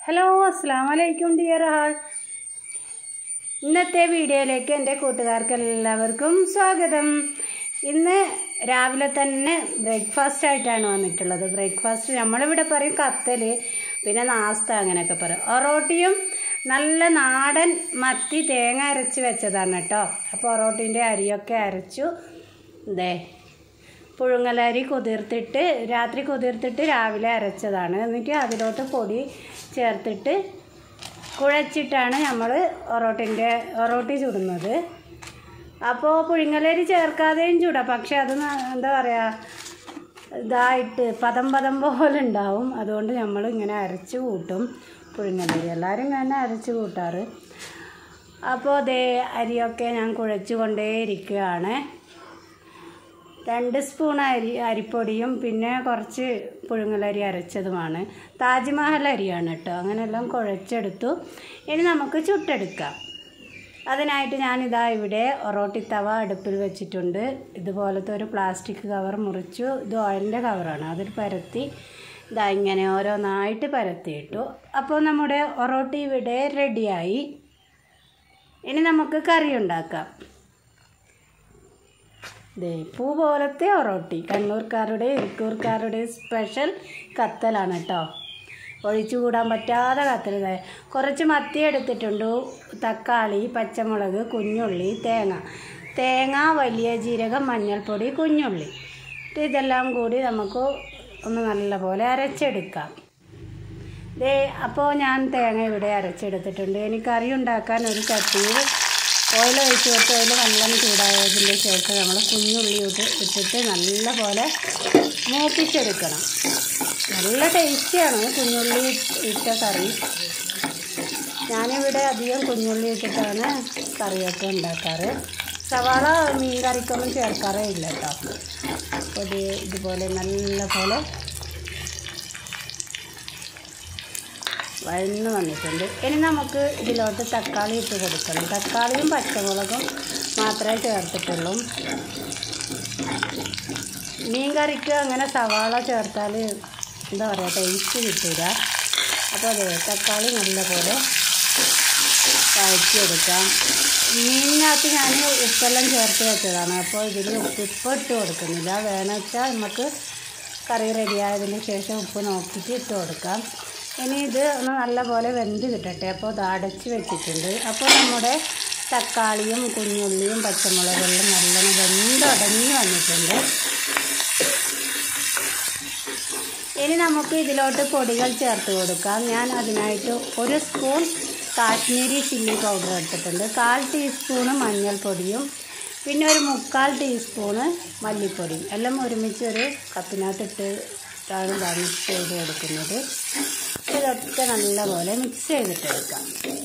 Hello, അസ്സലാമു അലൈക്കും dear ആൾ. ഇന്നത്തെ വീഡിയോയിലേക്ക് എൻ്റെ കൂട്ടുകാർക്ക് എല്ലാവർക്കും സ്വാഗതം. ഇന്ന് രാവിലെ തന്നെ ബ്രേക്ക്ഫാസ്റ്റ് ആയിട്ടാണ് വന്നിട്ടുള്ളത്. ബ്രേക്ക്ഫാസ്റ്റ് നമ്മളിവിടെ പറയും കത്തൽ, പിന്നെ നാസ്ത അങ്ങനെയൊക്കെ പറയും. ഒറോട്ടിയും നല്ല നാടൻ മത്തി തേങ്ങ അരച്ച് വെച്ചതാണ് കേട്ടോ. അപ്പോൾ ഒറോട്ടിൻ്റെ അരിയൊക്കെ അരച്ചു. പുഴുങ്ങലരി കുതിർത്തിട്ട് രാത്രി കുതിർത്തിട്ട് രാവിലെ അരച്ചതാണ്. എന്നിട്ട് അതിലോട്ട് പൊടി ചേർത്തിട്ട് കുഴച്ചിട്ടാണ് നമ്മൾ ഒറോട്ടി ചുടുന്നത്. അപ്പോൾ പുഴുങ്ങലരി ചേർക്കാതെയും ചുടാം, പക്ഷെ അത് എന്താ പറയുക, ഇതായിട്ട് പദം പോലെ ഉണ്ടാവും. അതുകൊണ്ട് നമ്മൾ ഇങ്ങനെ അരച്ച് കൂട്ടും പുഴുങ്ങലരി. എല്ലാവരും ഇങ്ങനെ അരച്ച് കൂട്ടാറ്. അപ്പോൾ അരിയൊക്കെ ഞാൻ കുഴച്ച് കൊണ്ടേയിരിക്കുകയാണ്. 2 സ്പൂൺ അരിപ്പൊടിയും പിന്നെ കുറച്ച് പുഴുങ്ങലരി അരച്ചതുമാണ്. താജ്മഹൽ അരിയാണ് കേട്ടോ. അങ്ങനെയെല്ലാം കുഴച്ചെടുത്തു. ഇനി നമുക്ക് ചുട്ടെടുക്കാം. അതിനായിട്ട് ഞാനിതാ ഇവിടെ ഒറോട്ടി തവ അടുപ്പിൽ വെച്ചിട്ടുണ്ട്. ഇതുപോലത്തെ ഒരു പ്ലാസ്റ്റിക് കവർ മുറിച്ചു. ഇത് ഓയിലിൻ്റെ കവറാണ്. അതിൽ പരത്തി ഇങ്ങനെ ഓരോന്നായിട്ട് പരത്തിയിട്ടു. അപ്പോൾ നമ്മുടെ ഒറോട്ടി ഇവിടെ റെഡിയായി. ഇനി നമുക്ക് കറി ഉണ്ടാക്കാം. പൂ പോലത്തെ ഒറോട്ടി കണ്ണൂർക്കാരുടെ ഇരിക്കൂർക്കാരുടെ സ്പെഷ്യൽ കത്തലാണ് കേട്ടോ. ഒഴിച്ചു കൂടാൻ പറ്റാതെ കത്തൽ. കുറച്ച് മത്തി എടുത്തിട്ടുണ്ട്, തക്കാളി, പച്ചമുളക്, കുഞ്ഞുള്ളി, തേങ്ങ, വലിയ ജീരകം, മഞ്ഞൾപ്പൊടി, കുഞ്ഞുള്ളി. ഇതെല്ലാം കൂടി നമുക്ക് ഒന്ന് നല്ലപോലെ അരച്ചെടുക്കാം. അപ്പോൾ ഞാൻ തേങ്ങ ഇവിടെ അരച്ചെടുത്തിട്ടുണ്ട്. ഇനി കറി ഉണ്ടാക്കാൻ ഒരു ചട്ടിയിൽ ഓയിൽ ഒഴിച്ച് കൊടുത്ത് ഓയിൽ നല്ലോണം ചൂടായതിന് ശേഷം നമ്മൾ കുഞ്ഞുള്ളി ഇട്ടിട്ട് നല്ലപോലെ മൂപ്പിച്ചെടുക്കണം. നല്ല ടേസ്റ്റിയാണ് കുഞ്ഞുള്ളി ഇട്ട കറി. ഞാനിവിടെ അധികം കുഞ്ഞുള്ളി ഇട്ടിട്ടാണ് കറിയൊക്കെ ഉണ്ടാക്കാറ്. സവാള മീൻ കറിക്കൊന്നും ചേർക്കാറേ ഇല്ല കേട്ടോ. അപ്പോൾ ഇതുപോലെ നല്ലപോലെ വഴന്ന് വന്നിട്ടുണ്ട്. ഇനി നമുക്ക് ഇതിലോട്ട് തക്കാളി ഇട്ട് കൊടുക്കണം. തക്കാളിയും പച്ചമുളകും മാത്രമേ ചേർത്തിട്ടുള്ളൂ. മീൻ കറിക്ക് അങ്ങനെ സവാള ചേർത്താൽ എന്താ പറയുക, ടേസ്റ്റ് കിട്ടില്ല. അപ്പോൾ തക്കാളി നല്ലപോലെ വഴറ്റിയെടുക്കാം. മീനിനകത്ത് ഞാൻ ഉപ്പെല്ലാം ചേർത്ത് വെച്ചതാണ്. അപ്പോൾ ഇതിൽ ഉപ്പ് ഇട്ട് കൊടുക്കുന്നില്ല. വേണമെന്ന് വെച്ചാൽ നമുക്ക് കറി റെഡിയായതിന് ശേഷം ഉപ്പ് നോക്കിയിട്ട് ഇട്ട് കൊടുക്കാം. ഇനി ഇത് ഒന്ന് നല്ലപോലെ വെന്ത് കിട്ടട്ടെ. അപ്പോൾ ഇത് അടച്ച് വെച്ചിട്ടുണ്ട്. അപ്പോൾ നമ്മുടെ തക്കാളിയും കുഞ്ഞുള്ളിയും പച്ചമുളകെല്ലാം നല്ലോണം വെന്തുടഞ്ഞ് വന്നിട്ടുണ്ട്. ഇനി നമുക്ക് ഇതിലോട്ട് പൊടികൾ ചേർത്ത് കൊടുക്കാം. ഞാൻ അതിനായിട്ട് 1 സ്പൂൺ കാശ്മീരി ചില്ലി പൗഡർ എടുത്തിട്ടുണ്ട്, 1/4 ടീസ്പൂണ് മഞ്ഞൾപ്പൊടിയും പിന്നെ ഒരു 3/4 ടീസ്പൂണ് മല്ലിപ്പൊടിയും എല്ലാം ഒരുമിച്ച് ഒരു കപ്പിനകത്തിട്ടാണ് മിക്സ് ചെയ്ത് കൊടുക്കുന്നത്. ഇതൊക്കെ നല്ലപോലെ മിക്സ് ചെയ്തിട്ടെടുക്കാം.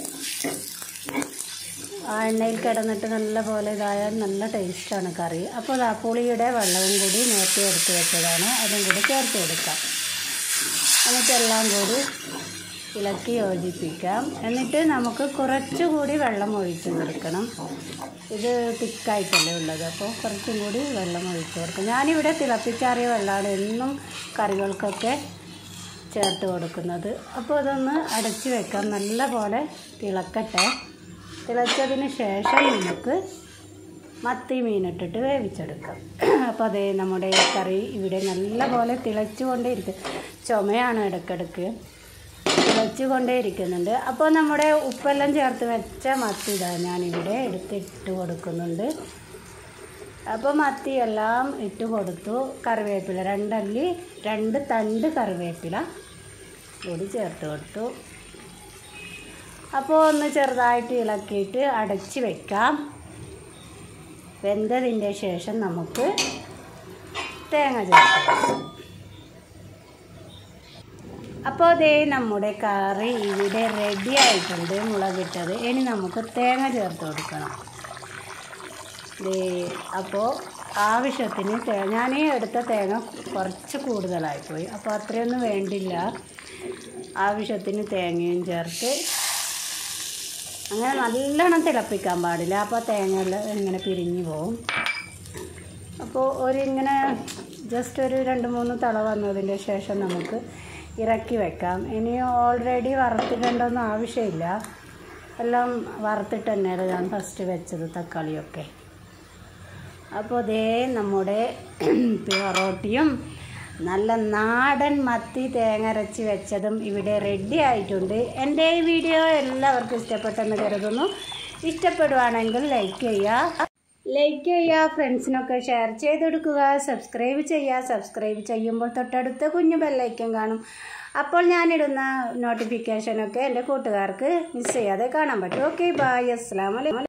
ആ എണ്ണയിൽ കിടന്നിട്ട് നല്ലപോലെ ഇതായാൽ നല്ല ടേസ്റ്റാണ് കറി. അപ്പോൾ പുളിയുടെ വെള്ളവും കൂടി നേരത്തെ എടുത്ത് വെച്ചതാണ്, അതും കൂടി ചേർത്ത് കൊടുക്കാം. എന്നിട്ട് എല്ലാം കൂടി ഇളക്കി യോജിപ്പിക്കാം. എന്നിട്ട് നമുക്ക് കുറച്ചുകൂടി വെള്ളം ഒഴിച്ച് കൊടുക്കണം. ഇത് തിക്കായിട്ടല്ലേ ഉള്ളത്, അപ്പോൾ കുറച്ചും കൂടി വെള്ളം ഒഴിച്ച് കൊടുക്കാം. ഞാനിവിടെ തിളപ്പിച്ചാറിയ വെള്ളമാണ് എന്നും കറികൾക്കൊക്കെ ചേർത്ത് കൊടുക്കുന്നത്. അപ്പോൾ അതൊന്ന് അടച്ച് വെക്കാം. നല്ലപോലെ തിളക്കട്ടെ. തിളച്ചതിന് ശേഷം നമുക്ക് മത്തി മീനിട്ടിട്ട് വേവിച്ചെടുക്കാം. അപ്പോൾ നമ്മുടെ കറി ഇവിടെ നല്ലപോലെ തിളച്ചു കൊണ്ടേയിരിക്കും. ചുമയാണ് ഇടയ്ക്കിടയ്ക്ക്, തിളച്ചു കൊണ്ടേയിരിക്കുന്നുണ്ട്. അപ്പോൾ നമ്മുടെ ഉപ്പെല്ലാം ചേർത്ത് വെച്ച മത്തി ഞാനിവിടെ എടുത്തിട്ട് കൊടുക്കുന്നുണ്ട്. അപ്പോൾ മത്തിയെല്ലാം ഇട്ട് കൊടുത്തു. കറിവേപ്പില 2 തണ്ട് കറിവേപ്പില കൂടി ചേർത്ത് കൊടുത്തു. അപ്പോൾ ഒന്ന് ചെറുതായിട്ട് ഇളക്കിയിട്ട് അടച്ച് വെക്കാം. വെന്തതിൻ്റെ ശേഷം നമുക്ക് തേങ്ങ ചേർക്കാം. അപ്പോൾ നമ്മുടെ കറി ഇവിടെ റെഡി ആയിട്ടുണ്ട്, മുളകിട്ടത്. ഇനി നമുക്ക് തേങ്ങ ചേർത്ത് കൊടുക്കണം. അപ്പോൾ ആവശ്യത്തിന് ഞാൻ എടുത്ത തേങ്ങ കുറച്ച് കൂടുതലായിപ്പോയി, അപ്പോൾ അത്രയൊന്നും വേണ്ടില്ല. ആവശ്യത്തിന് തേങ്ങയും ചേർത്ത് അങ്ങനെ നല്ലോണം തിളപ്പിക്കാൻ പാടില്ല, അപ്പോൾ തേങ്ങയെല്ലാം ഇങ്ങനെ പിരിഞ്ഞു പോവും. അപ്പോൾ ഇങ്ങനെ ജസ്റ്റ് ഒരു 2-3 തള വന്നതിൻ്റെ ശേഷം നമുക്ക് ഇറക്കി വെക്കാം. ഇനി ഓൾറെഡി വറുത്തിടേണ്ടൊന്നും ആവശ്യമില്ല. എല്ലാം വറുത്തിട്ട് തന്നെയാണ് ഞാൻ ഫസ്റ്റ് വെച്ചത് തക്കാളിയൊക്കെ. അപ്പോൾ ദേ നമ്മുടെ പൊറോട്ടയും നല്ല നാടൻ മത്തി തേങ്ങ അരച്ച് വെച്ചതും ഇവിടെ റെഡി ആയിട്ടുണ്ട്. എൻ്റെ ഈ വീഡിയോ എല്ലാവർക്കും ഇഷ്ടപ്പെട്ടെന്ന് കരുതുന്നു. ഇഷ്ടപ്പെടുവാണെങ്കിൽ ലൈക്ക് ചെയ്യുക, ഫ്രണ്ട്സിനൊക്കെ ഷെയർ ചെയ്തെടുക്കുക, സബ്സ്ക്രൈബ് ചെയ്യുമ്പോൾ തൊട്ടടുത്ത കുഞ്ഞു ബെല്ലൈക്കൻ കാണും. അപ്പോൾ ഞാനിടുന്ന നോട്ടിഫിക്കേഷനൊക്കെ എൻ്റെ കൂട്ടുകാർക്ക് മിസ് ചെയ്യാതെ കാണാൻ പറ്റും. ഓക്കെ, ബൈ, അസ്സലാമു അലൈക്കും.